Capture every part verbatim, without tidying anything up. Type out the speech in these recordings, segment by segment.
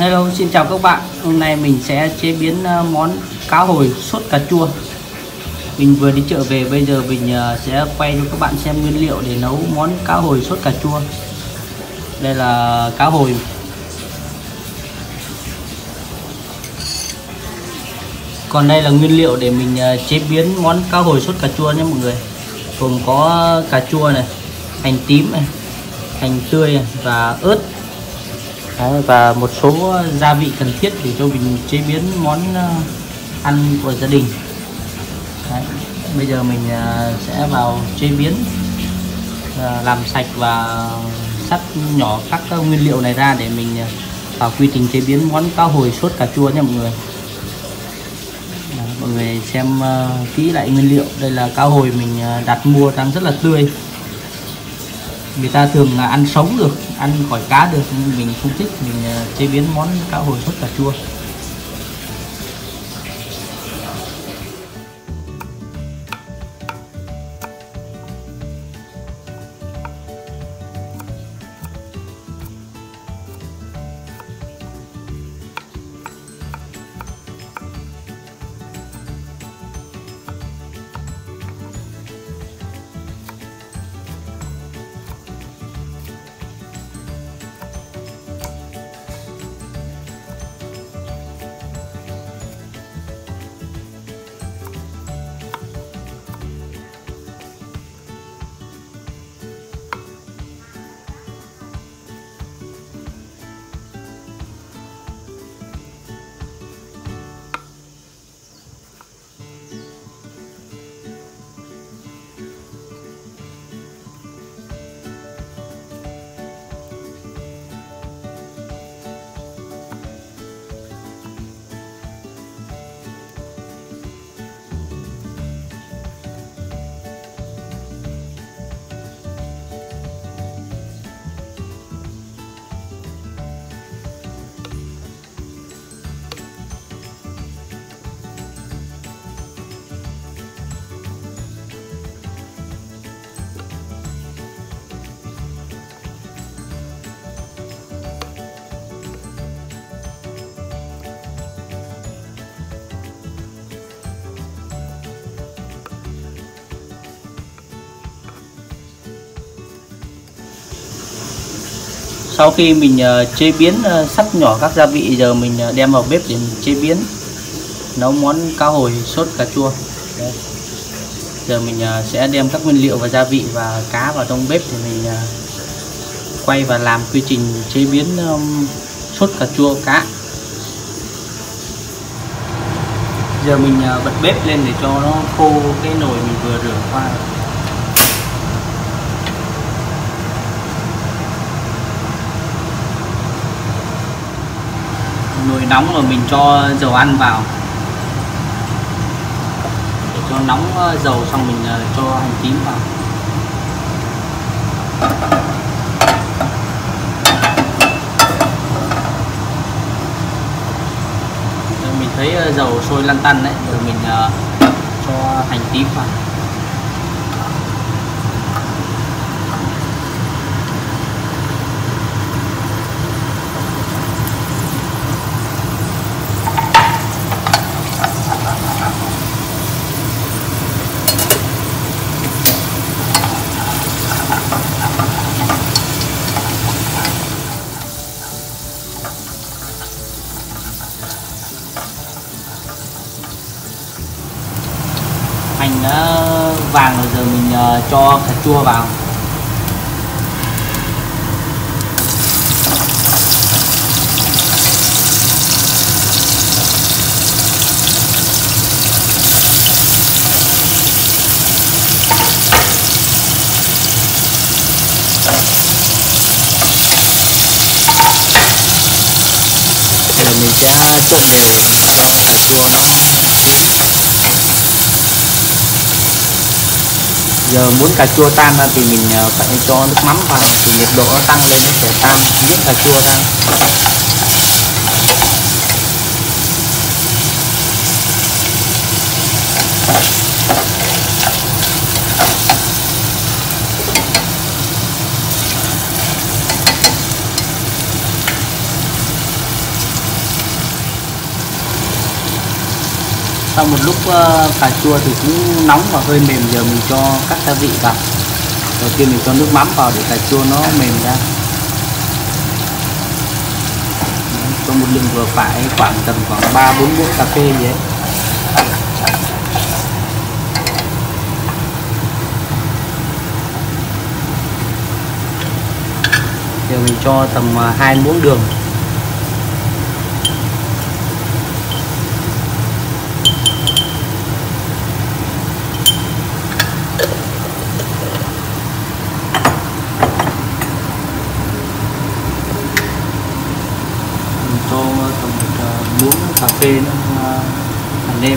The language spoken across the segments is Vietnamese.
Hello, xin chào các bạn. Hôm nay mình sẽ chế biến món cá hồi sốt cà chua. Mình vừa đi chợ về, bây giờ mình sẽ quay cho các bạn xem nguyên liệu để nấu món cá hồi sốt cà chua. Đây là cá hồi. Còn đây là nguyên liệu để mình chế biến món cá hồi sốt cà chua nhé mọi người. Gồm có cà chua này, hành tím này, hành tươi này, và ớt. Đấy, và một số gia vị cần thiết để cho mình chế biến món ăn của gia đình. Đấy, bây giờ mình sẽ vào chế biến, làm sạch và cắt nhỏ các nguyên liệu này ra để mình vào quy trình chế biến món cá hồi sốt cà chua nha mọi người. Đấy, mọi người xem kỹ lại nguyên liệu. Đây là cá hồi mình đặt mua đang rất là tươi. Người ta thường là ăn sống được, ăn khỏi cá được, nhưng mình không thích, mình chế biến món cá hồi sốt cà chua. Sau khi mình uh, chế biến uh, sắc nhỏ các gia vị, giờ mình uh, đem vào bếp để mình chế biến nấu món cá hồi sốt cà chua. Đấy. Giờ mình uh, sẽ đem các nguyên liệu và gia vị và cá vào trong bếp để mình uh, quay và làm quy trình chế biến um, sốt cà chua cá. Giờ mình uh, bật bếp lên để cho nó khô cái nồi mình vừa rửa qua. Nồi nóng rồi mình cho dầu ăn vào để cho nóng dầu, xong mình cho hành tím vào. Rồi mình thấy dầu sôi lăn tăn đấy, rồi mình cho hành tím vào. Hành đã vàng rồi, giờ mình uh, cho cà chua vào. Giờ mình sẽ trộn đều cho cà chua nó. Giờ muốn cà chua tan ra thì mình phải cho nước mắm vào, thì nhiệt độ nó tăng lên nó sẽ tan giết cà chua ra. Sau một lúc uh, cà chua thì cũng nóng và hơi mềm, giờ mình cho các gia vị vào. Đầu tiên mình cho nước mắm vào để cà chua nó mềm ra. Cho một lượng vừa phải, khoảng tầm khoảng ba bốn muỗng cà phê gì ấy. Giờ mình cho tầm hai muỗng đường. Mình cho tầm một muỗng cà phê nữa hạt nêm.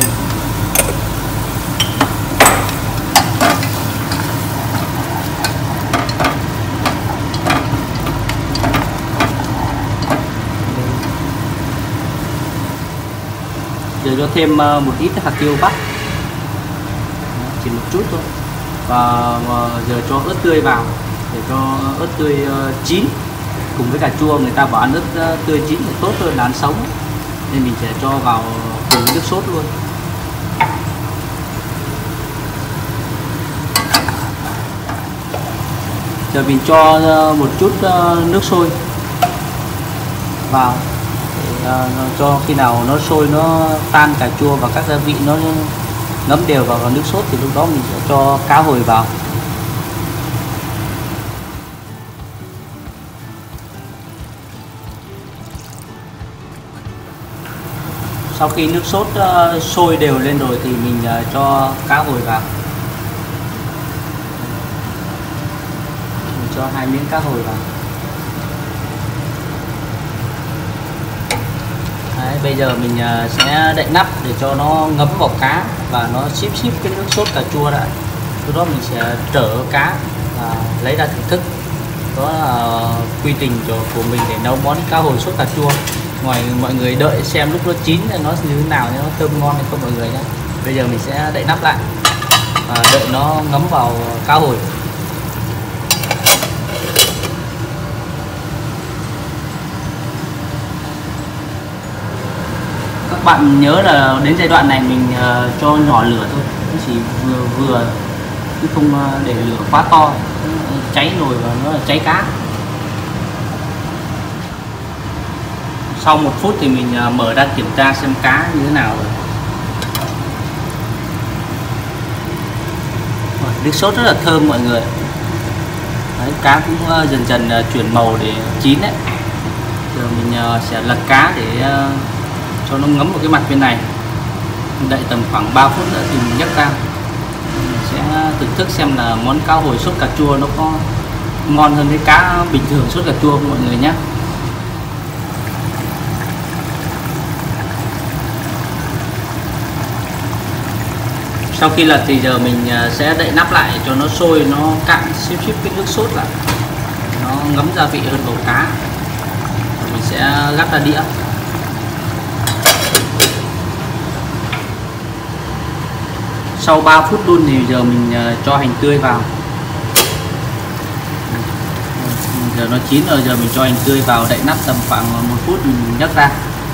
Giờ cho thêm một ít hạt tiêu vắt, chỉ một chút thôi. Và giờ cho ớt tươi vào để cho ớt tươi chín cùng với cà chua. Người ta bảo ăn ớt tươi chín thì tốt hơn là ăn sống, nên mình sẽ cho vào cùng với nước sốt luôn. Giờ mình cho một chút nước sôi vào để uh, cho khi nào nó sôi, nó tan cà chua và các gia vị nó ngấm đều vào, vào nước sốt thì lúc đó mình sẽ cho cá hồi vào. Sau khi nước sốt uh, sôi đều lên rồi thì mình uh, cho cá hồi vào. Mình cho hai miếng cá hồi vào. Đấy, bây giờ mình sẽ đậy nắp để cho nó ngấm vào cá và nó xíp xíp cái nước sốt cà chua đã. Sau đó mình sẽ trở cá và lấy ra thưởng thức. Đó là quy trình của mình để nấu món cá hồi sốt cà chua. Ngoài mọi người đợi xem lúc nó chín thì nó như thế nào, nó thơm ngon hay không mọi người nhé. Bây giờ mình sẽ đậy nắp lại và đợi nó ngấm vào cá hồi. Các bạn nhớ là đến giai đoạn này mình uh, cho nhỏ lửa thôi, chỉ vừa vừa chứ không uh, để lửa quá to, cháy nồi và nó là cháy cá. Sau một phút thì mình uh, mở ra kiểm tra xem cá như thế nào rồi. Nước sốt rất là thơm mọi người. Đấy, cá cũng uh, dần dần uh, chuyển màu để chín đấy. Giờ mình uh, sẽ lật cá để uh, cho nó ngấm vào cái mặt bên này. Đợi tầm khoảng ba phút nữa thì mình nhấc ra. Mình sẽ thưởng thức xem là món cá hồi sốt cà chua nó có ngon hơn cái cá bình thường sốt cà chua không mọi người nhé. Sau khi lật thì giờ mình sẽ đậy nắp lại cho nó sôi, nó cạn xíp xíp cái nước sốt lại, nó ngấm gia vị hơn vào cá. Mình sẽ gắp ra đĩa. Sau ba phút đun thì giờ mình cho hành tươi vào. Giờ nó chín rồi, giờ mình cho hành tươi vào, đậy nắp tầm khoảng một phút mình nhấc ra.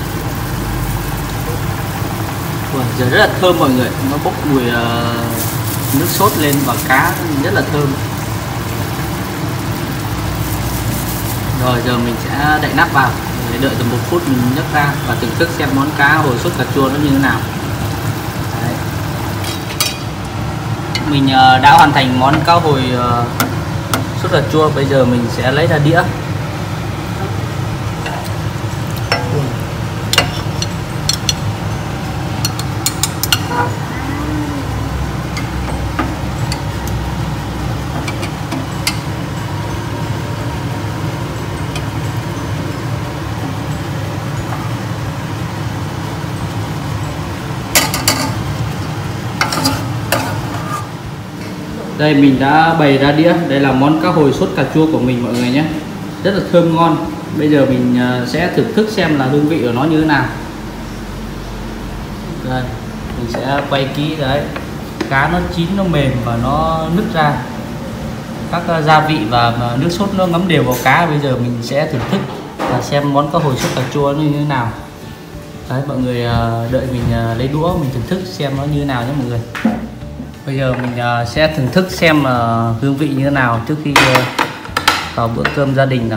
Ui, giờ rất là thơm mọi người, nó bốc mùi uh, nước sốt lên và cá rất là thơm. Rồi giờ mình sẽ đậy nắp vào để đợi tầm một phút mình nhấc ra và thưởng thức xem món cá hồi sốt cà chua nó như thế nào. Đấy. Mình uh, đã hoàn thành món cá hồi uh, sốt cà chua. Bây giờ mình sẽ lấy ra đĩa. Đây mình đã bày ra đĩa. Đây là món cá hồi sốt cà chua của mình mọi người nhé, rất là thơm ngon. Bây giờ mình sẽ thưởng thức xem là hương vị của nó như thế nào. Đây mình sẽ quay kỹ. Đấy, cá nó chín, nó mềm và nó nứt ra, các gia vị và nước sốt nó ngấm đều vào cá. Bây giờ mình sẽ thưởng thức và xem món cá hồi sốt cà chua nó như thế nào. Đấy, mọi người đợi mình lấy đũa mình thưởng thức xem nó như thế nào nhé mọi người. Bây giờ mình sẽ thưởng thức xem hương vị như thế nào trước khi vào bữa cơm gia đình nào.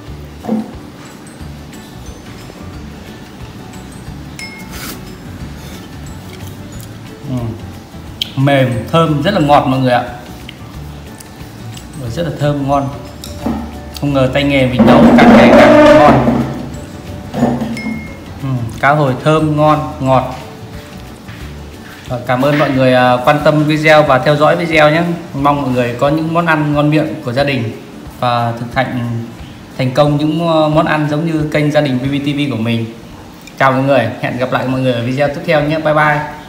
uhm. Mềm, thơm, rất là ngọt mọi người ạ. Rất là thơm, ngon. Không ngờ tay nghề mình nấu càng ngày càng ngon. uhm. Cá hồi thơm, ngon, ngọt. Và cảm ơn mọi người quan tâm video và theo dõi video nhé. Mong mọi người có những món ăn ngon miệng của gia đình và thực hành thành công những món ăn giống như kênh gia đình vê vê tê vê của mình. Chào mọi người, hẹn gặp lại mọi người ở video tiếp theo nhé. Bye bye.